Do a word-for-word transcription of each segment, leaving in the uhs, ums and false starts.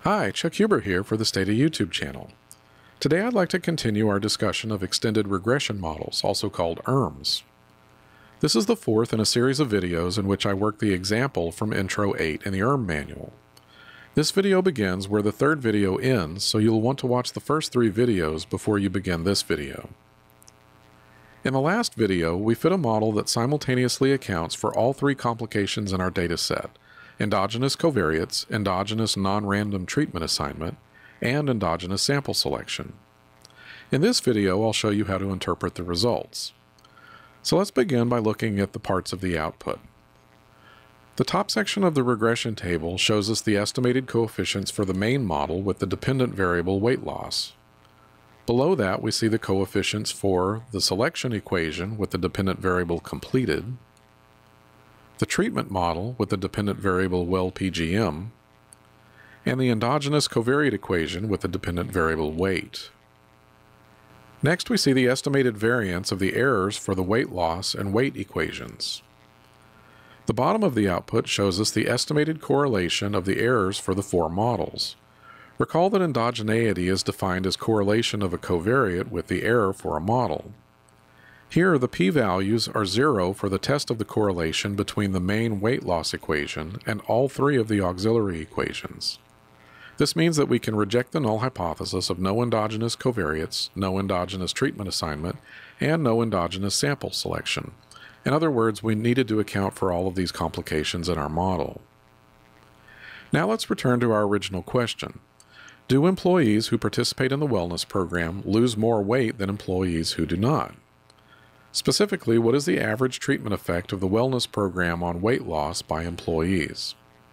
Hi, Chuck Huber here for the Stata YouTube channel. Today I'd like to continue our discussion of extended regression models, also called E R Ms. This is the fourth in a series of videos in which I work the example from Intro eight in the E R M manual. This video begins where the third video ends, so you'll want to watch the first three videos before you begin this video. In the last video, we fit a model that simultaneously accounts for all three complications in our data set: endogenous covariates, endogenous non-random treatment assignment, and endogenous sample selection. In this video, I'll show you how to interpret the results. So let's begin by looking at the parts of the output. The top section of the regression table shows us the estimated coefficients for the main model with the dependent variable weight loss. Below that, we see the coefficients for the selection equation with the dependent variable completed, the treatment model with the dependent variable well P G M, and the endogenous covariate equation with the dependent variable weight. Next, we see the estimated variance of the errors for the weight loss and weight equations. The bottom of the output shows us the estimated correlation of the errors for the four models. Recall that endogeneity is defined as correlation of a covariate with the error for a model. Here, the p-values are zero for the test of the correlation between the main weight loss equation and all three of the auxiliary equations. This means that we can reject the null hypothesis of no endogenous covariates, no endogenous treatment assignment, and no endogenous sample selection. In other words, we needed to account for all of these complications in our model. Now let's return to our original question. Do employees who participate in the wellness program lose more weight than employees who do not? Specifically, what is the average treatment effect of the wellness program on weight loss by employees?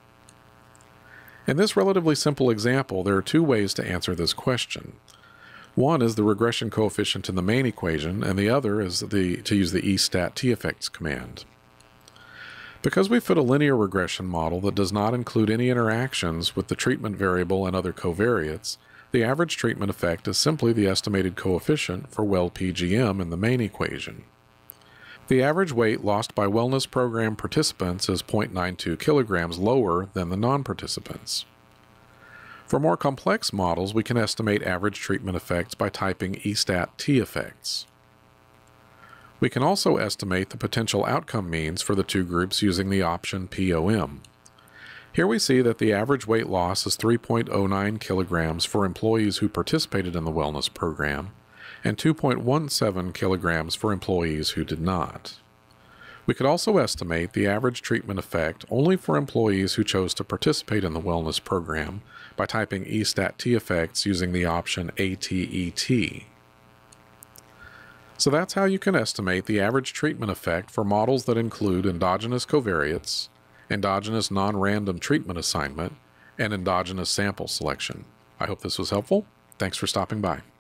In this relatively simple example, there are two ways to answer this question. One is the regression coefficient in the main equation, and the other is the, to use the eStatTeffects command. Because we fit a linear regression model that does not include any interactions with the treatment variable and other covariates, the average treatment effect is simply the estimated coefficient for well P G M in the main equation. The average weight lost by wellness program participants is zero point nine two kilograms lower than the non-participants. For more complex models, we can estimate average treatment effects by typing eStatTeffects. We can also estimate the potential outcome means for the two groups using the option P O M. Here we see that the average weight loss is three point zero nine kilograms for employees who participated in the wellness program, and two point one seven kilograms for employees who did not. We could also estimate the average treatment effect only for employees who chose to participate in the wellness program by typing eStatTeffects using the option A T E T. So that's how you can estimate the average treatment effect for models that include endogenous covariates, endogenous non-random treatment assignment, and endogenous sample selection. I hope this was helpful. Thanks for stopping by.